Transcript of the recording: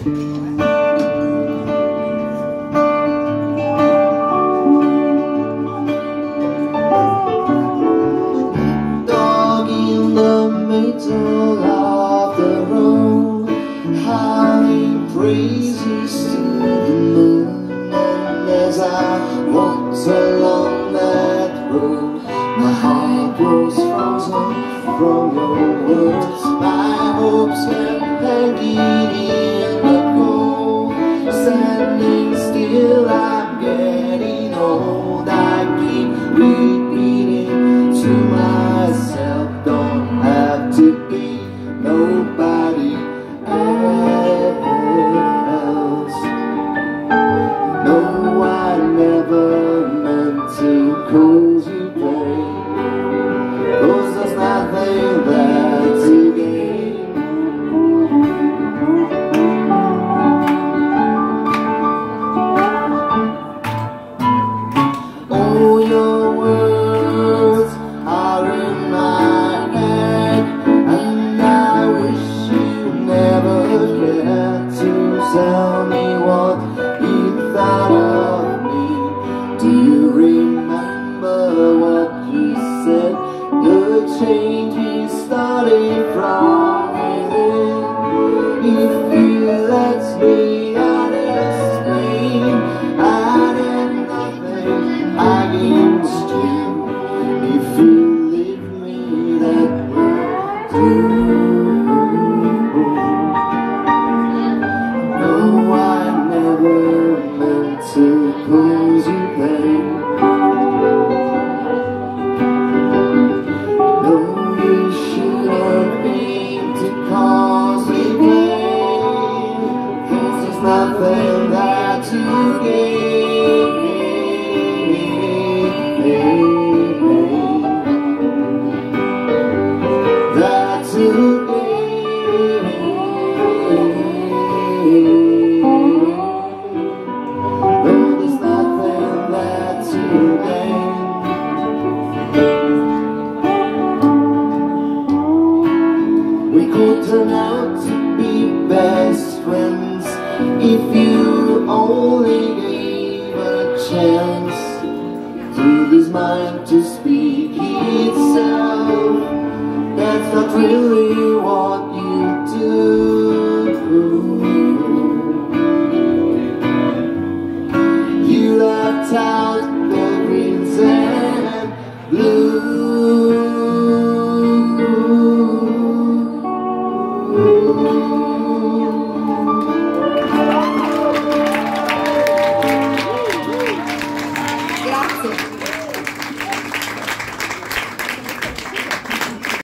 Dog in the middle of the road, howling praises to the moon. And as I walked along that road, my heart was frozen from your words. My hopes kept hanging in the cold. Standing still, I'm getting old. I keep repeating to myself, don't have to be nobody else. No, I never meant to cause you pain, 'cause there's nothing there to gain. All your words are in my head, and I wish you never cared to tell me what you thought of me. Do you remember what you said? The change we started from within. If you let me, I'd explain. I did nothing against you. If you leave me, that will do. No, I never meant to cause you pain. No, you shouldn't mean to cause me pain, 'cause there's nothing there to gain. There to gain. No, there's nothing there to gain. We could turn out to be best friends if you only gave a chance to this mind to speak.